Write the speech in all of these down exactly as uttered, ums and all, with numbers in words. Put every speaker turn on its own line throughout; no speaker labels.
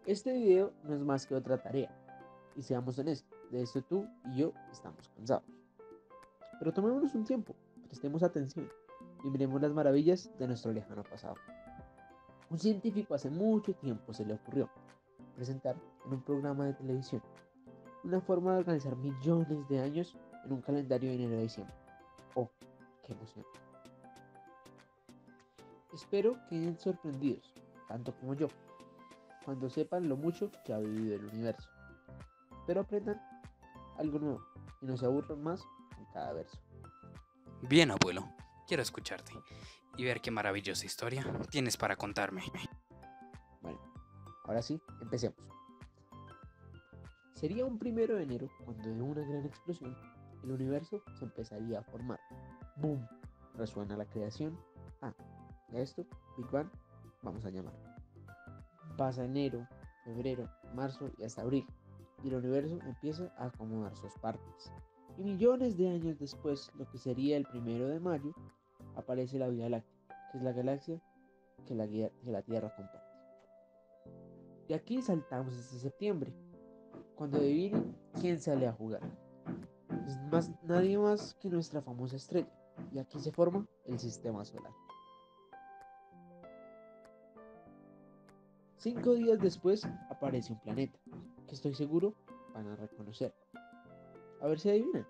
Este video no es más que otra tarea, y seamos honestos, de esto tú y yo estamos cansados. Pero tomémonos un tiempo, prestemos atención y miremos las maravillas de nuestro lejano pasado. Un científico hace mucho tiempo se le ocurrió presentar en un programa de televisión una forma de organizar millones de años en un calendario de enero a diciembre. ¡Oh, qué emoción! Espero que queden sorprendidos, tanto como yo, cuando sepan lo mucho que ha vivido el universo. Pero aprendan algo nuevo y no se aburran más con cada verso.
Bien, abuelo, quiero escucharte y ver qué maravillosa historia tienes para contarme.
Bueno, ahora sí, empecemos. Sería un primero de enero cuando de una gran explosión el universo se empezaría a formar. ¡Boom! Resuena la creación. Ah, y a esto, Big Bang, vamos a llamar. Pasa enero, febrero, marzo y hasta abril, y el universo empieza a acomodar sus partes. Y millones de años después, lo que sería el primero de mayo, aparece la Vía Láctea, que es la galaxia que la, que la Tierra comparte. De aquí saltamos hasta septiembre, cuando adivinen quién sale a jugar. Es más, nadie más que nuestra famosa estrella, y aquí se forma el sistema solar. Cinco días después aparece un planeta, que estoy seguro van a reconocer. A ver si adivinan.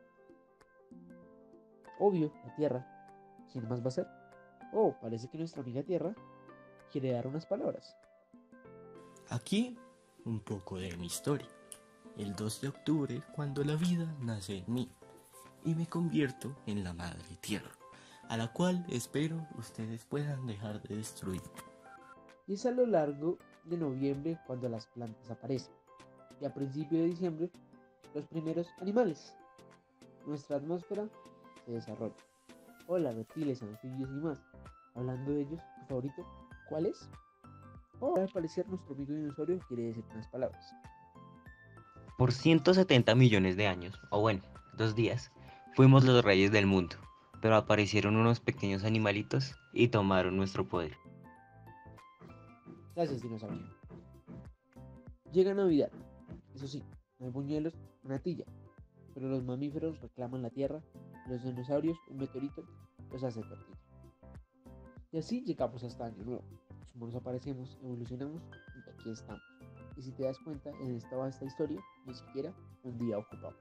Obvio, la Tierra. ¿Quién más va a ser? Oh, parece que nuestra amiga Tierra quiere dar unas palabras.
Aquí un poco de mi historia. El dos de octubre, cuando la vida nace en mí y me convierto en la madre tierra, a la cual espero ustedes puedan dejar de destruir.
Y es a lo largo de noviembre cuando las plantas aparecen. Y a principios de diciembre, los primeros animales. Nuestra atmósfera se desarrolla. Hola, reptiles, anfibios y más. Hablando de ellos, tu favorito, ¿cuál es? Oh, al parecer nuestro amigo dinosaurio quiere decir unas palabras.
Por ciento setenta millones de años, o bueno, dos días, fuimos los reyes del mundo, pero aparecieron unos pequeños animalitos y tomaron nuestro poder.
Gracias, dinosaurio. Llega Navidad. Eso sí, no hay buñuelos o natilla, pero los mamíferos reclaman la tierra y los dinosaurios un meteorito los hace tortilla. Y así llegamos hasta Año Nuevo. Los humanos aparecemos, evolucionamos y aquí estamos. Y si te das cuenta, en esta vasta historia, ni siquiera un día ocupamos.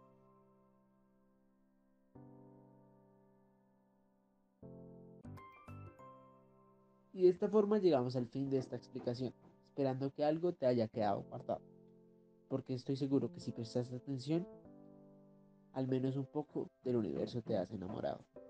Y de esta forma llegamos al fin de esta explicación, esperando que algo te haya quedado guardado. Porque estoy seguro que si prestaste atención, al menos un poco del universo te has enamorado.